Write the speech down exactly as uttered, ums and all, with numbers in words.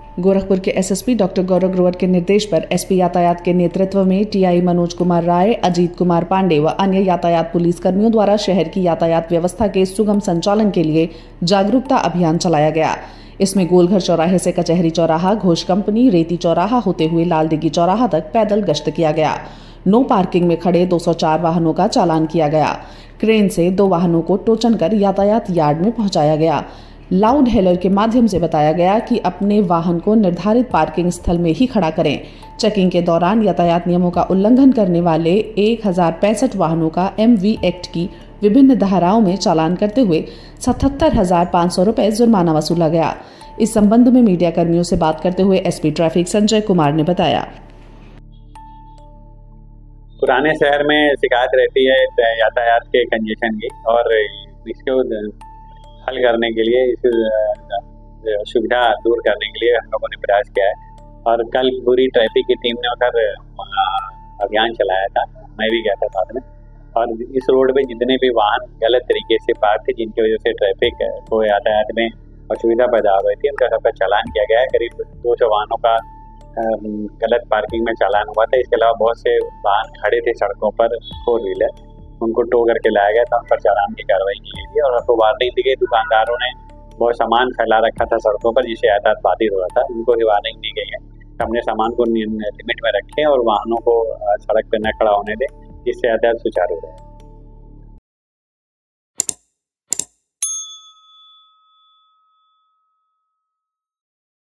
गोरखपुर के SSP doctor गौरव ग्रोवर के निर्देश पर एसपी यातायात के नेतृत्व में टीआई मनोज कुमार राय, अजीत कुमार पांडे व अन्य यातायात पुलिस कर्मियों द्वारा शहर की यातायात व्यवस्था के सुगम संचालन के लिए जागरूकता अभियान चलाया गया। इसमें गोलघर चौराहे से कचहरी चौराहा, घोष कंपनी, रेती चौराहा होते हुए लाल दिघी चौराहा तक पैदल गश्त किया गया। नो पार्किंग में खड़े दो सौ चार वाहनों का चालान किया गया। क्रेन से दो वाहनों को टोचन कर यातायात यार्ड में पहुंचाया गया। लाउड हेलर के माध्यम से बताया गया कि अपने वाहन को निर्धारित पार्किंग स्थल में ही खड़ा करें। चेकिंग के दौरान यातायात नियमों का उल्लंघन करने वाले एक हजार पैंसठ वाहनों का एमवी एक्ट की विभिन्न धाराओं में चालान करते हुए सतहत्तर हजार पाँच सौ रुपए जुर्माना वसूला गया। इस संबंध में मीडिया कर्मियों से बात करते हुए एसपी ट्रैफिक संजय कुमार ने बताया। पुराने शहर में शिकायत रहती है यातायात के कंजेशन की, और इसको हल करने के लिए, इस सुविधा दूर करने के लिए हम लोगों ने प्रयास किया है। और कल पूरी ट्रैफिक की टीम ने उधर अभियान चलाया था, मैं भी गया था साथ में। और इस रोड पे जितने भी वाहन गलत तरीके से पार्क थे, जिनकी वजह से ट्रैफिक को यातायात में असुविधा पैदा हो रही थी, उनका सबका चालान किया गया है। करीब दो सौ वाहनों का गलत पार्किंग में चालान हुआ था। इसके अलावा बहुत से वाहन खड़े थे सड़कों पर, फोर व्हीलर, उनको टो करके लाया गया था, उन पर चालान की कार्रवाई की गई और उनको वार्निंग दी गई। दुकानदारों ने बहुत सामान फैला रखा था सड़कों पर, जिससे यातायात बाधित हो रहा था, उनको भी वार्निंग दी गई है। अपने सामान को लिमिट में रखें और वाहनों को सड़क पर न खड़ा होने दें, जिससे यातायात सुचारू रहे।